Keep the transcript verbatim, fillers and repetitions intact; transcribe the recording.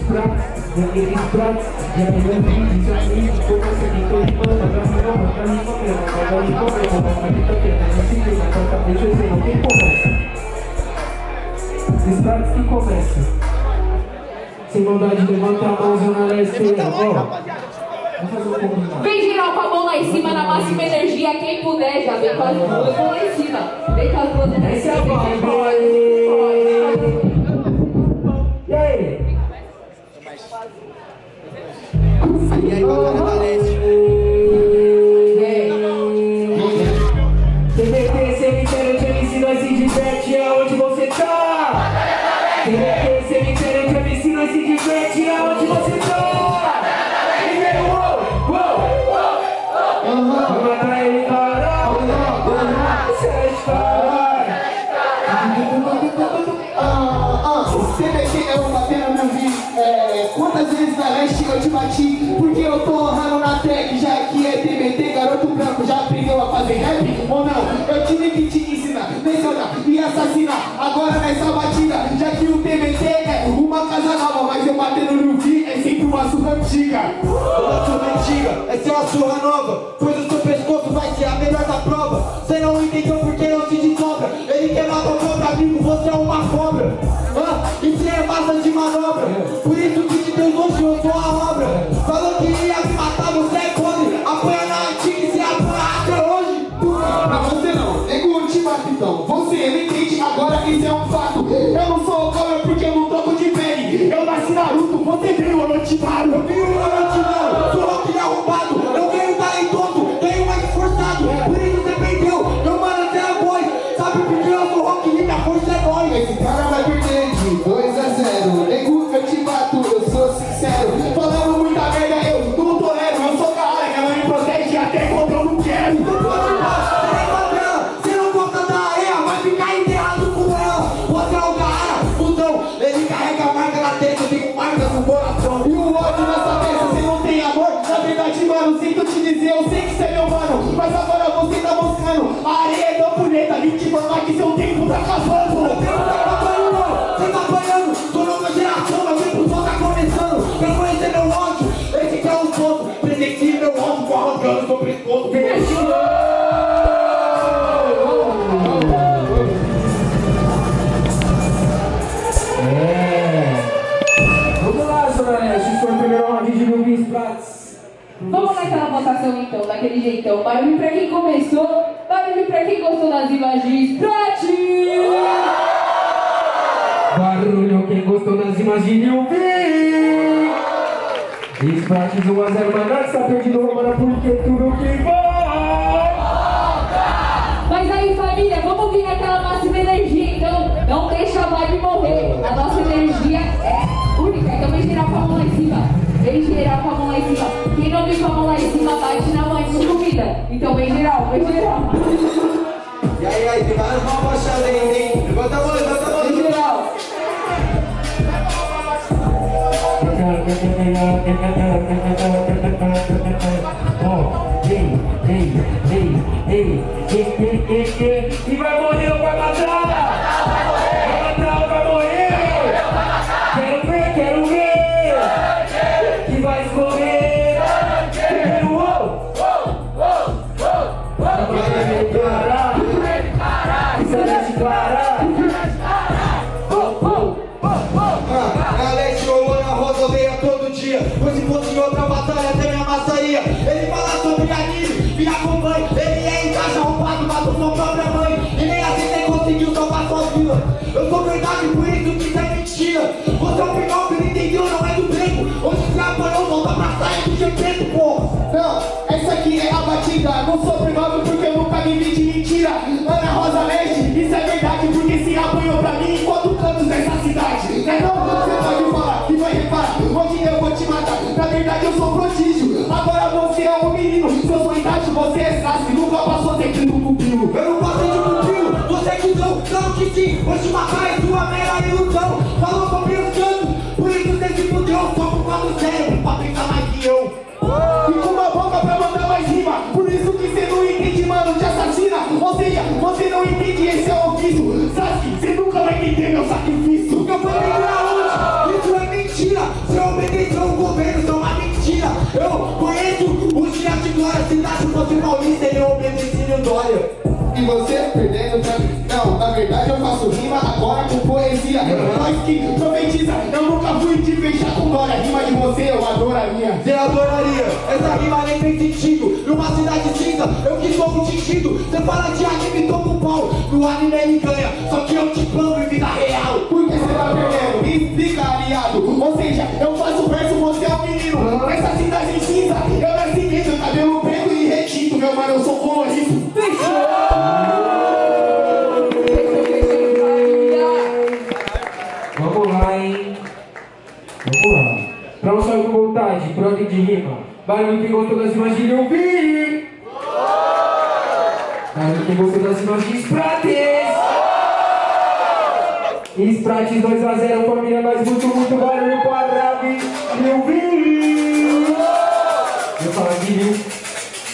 pratos, daqueles pratos. Já pegou um vídeo, seu amigo, foi você que foi irmã. Pra mim não, pra mim não mesmo, pra mim não mesmo. Pra mim também, não se liga, então tá, deixa eu ver, não tem começa. Esses pratos que começam. Sem maldade, levanta a mão, zona leste. Vem geral com a mão lá em cima na máxima energia. Quem puder, já vem com as duas mãos lá em cima. Vem com as duas mãos lá em cima. E aí? E aí, bacana da leste. C B T, cemitério, te ensino a se diverte aonde você tá. C B T, cemitério, te ensino a se diverte aonde você tá. Primeiro, uou, uou, vai matar ele, caralho. Sete caralho. C B T é uma pena me ouvir. É, quantas vezes na leste eu te bati? Porque eu tô honrando na track, já que é T B T, garoto branco, já aprendeu a fazer rap? Ou não? Eu tive que te ensinar, mencionar e assassinar. Agora nessa batida, já que o T B T é uma casa nova, mas eu batendo no vi é sempre uma surra antiga. Uma surra antiga, essa é uma surra nova, pois o seu pescoço vai ser a melhor da prova. Cê não entendeu porque não se desdobra. Ele quer matar o próprio amigo, você é uma cobra. Ah, e cê é massa de manobra, por isso que te deu hoje eu sou a obra. Falou que ia me matar, você é podre. Apanha na antiga e cê apanha até hoje. Pra você não, nego te então. Você não entende, agora isso é um fato. Eu não sou cobra porque eu não troco de pele. Eu nasci Naruto, você veio Orochimaru. Eu vi o Orochimaru, sou rock arrombado. Eu venho talentoso, venho mais esforçado. Por isso você perdeu, meu mano, você é boy. Sabe por que eu sou rock e minha força é boy? Esse cara vai perder de dois a zero. Nego, eu te bato, eu sou sincero. Falando muita merda, eu não tolero. Eu sou cara, ela me protege até quando eu não quero. Então pode ir. Você não gosta da areia, vai ficar enterrado com ela. Você é o cara, putão. Ele carrega a marca na testa, eu tenho marca no coração. E o ódio nessa peça, você não tem amor. Na verdade, mano, sinto te dizer, eu sei que você é meu mano. Mas agora você tá moscando. A areia é tão bonita, vim te informar que seu tempo tá acabando. Seu tempo tá acabando, mano. Você tá apanhando, tô nova geração, meu tempo só tá começando. Quer conhecer meu ódio? Esse que é o ponto. Presencie meu ódio, vou arrancando seu pescoço. Vamos naquela votação então, daquele jeitão. Barulho pra quem começou, barulho pra quem gostou das imagens. Prate! Barulho quem gostou das imagens eu vi. Sprates um a zero, mas nada está perdido, Romana, porque tudo que vai. Mas aí família, vamos vir naquela máxima energia então. Não deixa a vibe morrer. A nossa energia é única, então vem geral com a mão lá em cima. Vem geral com a mão lá em cima. Quem não vem com a mão lá em cima, bate na mãe com comida. Então vem geral, vem geral. E aí, aí, tem várias mãos baixadas aí, hein? Levanta a mão, levanta a mão. Vem geral. Oh, ei, ei, ei, ei, ei, ei, ei, ei. E vai morrer ou vai matar? Vai matar ou vai morrer? Quero ver, quero ver. Que vai escorrer. Primeiro, uou. Vai declarar. Isso é declarar. Na leste rolou na rodoviia todo dia. Pois se fosse em outra batalha até me amassaria. Ele fala sobre anime, me acompanha. Ele é em casa roubado, matou sua própria mãe. E nem assim nem conseguiu salvar sua vida. Eu sou verdade, por isso que isso é mentira. Você é um final que não entendeu, não é do tempo. Hoje se apanhou, volta pra sair do G preto, pô. Não, essa aqui é a batida. Não sou privado porque eu nunca me vi de mentira. Ana Rosa Leste, isso é verdade, porque se apanhou pra mim em quatro cantos dessa cidade. É não, você pode falar e vai reparar. Hoje eu vou te matar, na verdade eu sou prodígio. Agora você é um menino, se eu sou idade, você é sassi. Nunca passou dentro do pupilo. Eu não passei de pupilo, você que não, claro que sim. Vou te matar, é sua mera ilusão. Falou sobre os cantos, por isso você se fudeu. Só por causa do cérebro, pra pensar mais que eu. E com uma boca pra mandar mais rima. Por isso que você não entende, mano, te assassina. Ou seja, você não entende, esse é o ofício. Sasuke, você nunca vai entender meu sacrifício. Eu vou entender aonde? Isso é mentira, seu faço rima agora com poesia. Nós que profetiza, eu nunca fui de fechar com glória. Rima de você eu adoraria. Você adoraria, essa rima nem tem sentido. Numa cidade cinza, eu que sou um tingido. Você fala de anime, toma um pau. No anime ele ganha, só que eu te plano em vida real. Por que você tá perdendo? Me explica, aliado. Ou seja, eu faço verso, você é um menino. Nessa cidade cinza, eu nasci lindo, cabelo preto e retinto. Meu mano, eu sou colorido. Vamos lá, hein? Vamos lá. Pra um salve com vontade, por ordem de rima. Barulho quem gostou das rimas de ouvir. Barulho quem gostou das rimas de Sprates. Sprates dois a zero, família, mas muito, muito barulho para